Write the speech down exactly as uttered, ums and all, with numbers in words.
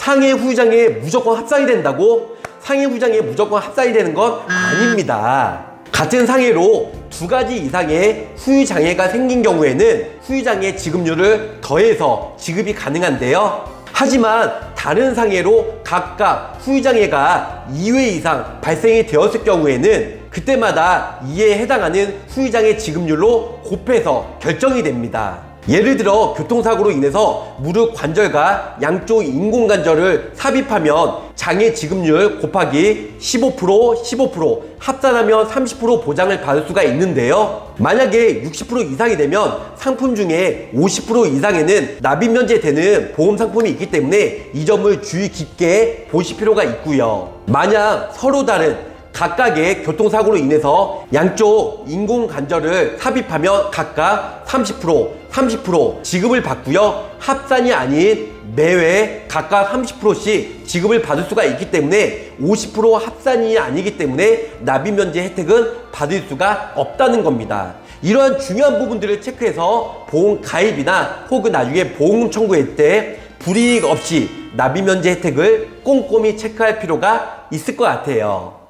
상해 후유장애에 무조건 합산이 된다고 상해 후유장애에 무조건 합산이 되는 건 아닙니다. 같은 상해로 두 가지 이상의 후유장애가 생긴 경우에는 후유장애 지급률을 더해서 지급이 가능한데요. 하지만 다른 상해로 각각 후유장애가 이 회 이상 발생이 되었을 경우에는 그때마다 이에 해당하는 후유장애 지급률로 곱해서 결정이 됩니다. 예를 들어 교통사고로 인해서 무릎 관절과 양쪽 인공관절을 삽입하면 장애 지급률 곱하기 십오 퍼센트, 십오 퍼센트 합산하면 삼십 퍼센트 보장을 받을 수가 있는데요. 만약에 육십 퍼센트 이상이 되면 상품 중에 오십 퍼센트 이상에는 납입 면제되는 보험 상품이 있기 때문에 이 점을 주의 깊게 보실 필요가 있고요. 만약 서로 다른 각각의 교통사고로 인해서 양쪽 인공관절을 삽입하면 각각 삼십 퍼센트, 삼십 퍼센트 지급을 받고요. 합산이 아닌 매회 각각 삼십 퍼센트씩 지급을 받을 수가 있기 때문에 오십 퍼센트 합산이 아니기 때문에 납입 면제 혜택은 받을 수가 없다는 겁니다. 이러한 중요한 부분들을 체크해서 보험 가입이나 혹은 나중에 보험금 청구할 때 불이익 없이 납입 면제 혜택을 꼼꼼히 체크할 필요가 있을 것 같아요.